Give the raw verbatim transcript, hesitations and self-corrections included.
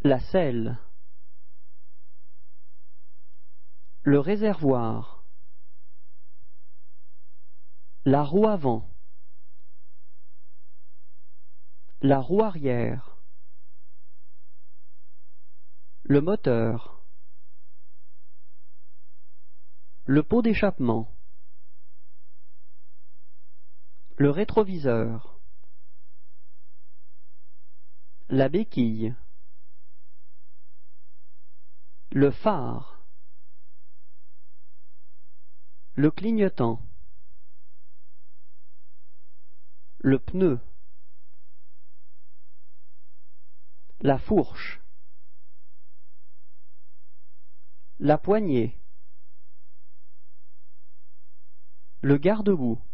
La selle. Le réservoir. La roue avant. La roue arrière. Le moteur. Le pot d'échappement. Le rétroviseur. La béquille. Le phare. Le clignotant. Le pneu. La fourche. La poignée. Le garde-boue.